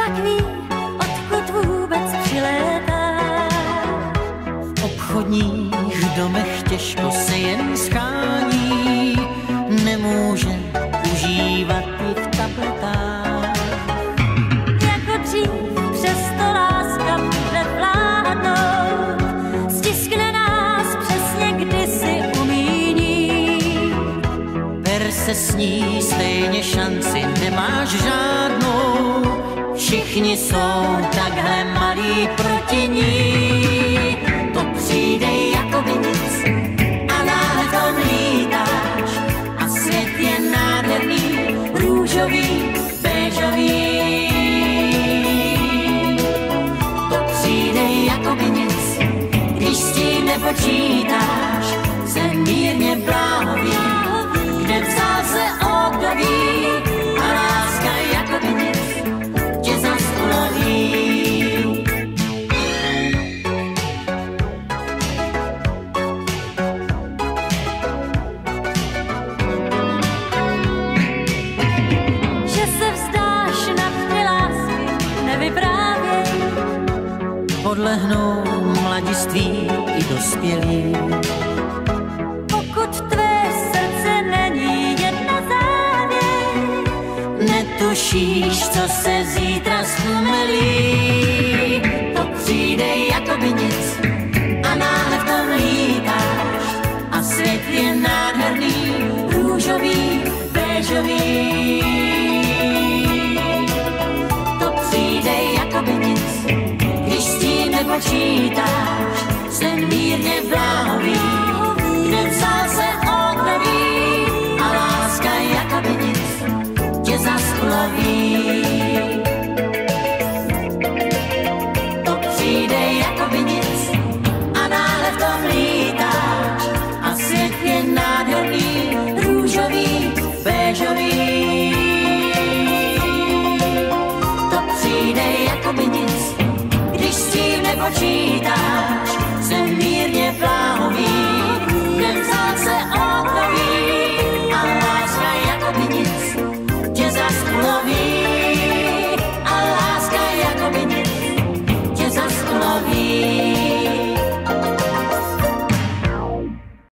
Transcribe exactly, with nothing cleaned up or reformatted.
však ví, odkud vůbec přilétá. V obchodních domech těžko se jen schání, nemůže užívat i v tabletách. Jako dřív, přesto láska bude vládnout, stiskne nás přesně kdysi umíní. Per se s ní, stejně šanci nemáš žádnou, všichni jsou takhle malí proti ní. To přijde jako by nic a náhle v tom lítáš a svět je nádherný, růžový, béžový. To přijde jako by nic, když s tím nepočítáš, jsem mírně bláhový, kde vzal se období a láska jako by nic tě zas uloví. Že se vzdáš navždy lásky, nevyprávěj. Podlehnou mladiství i dospělí. Pokud tvé srdce není jedna závěť, Netušíš, co se zítra zchumelí. To přijde jako by nic a náhle v tom lítáš a svět je nádherný, růžový, béžový. To přijde jako by nic, když s tím nepočítáš, jsem mírně bláhový, kde vzal se obnoví a láska jako by nic tě zas uloví. To přijde jako by nic a náhle v tom lítáš a svět je nádherný, růžový, béžový. To přijde jako by nic, když s tím nepočítáš, jsem mírně bláhový,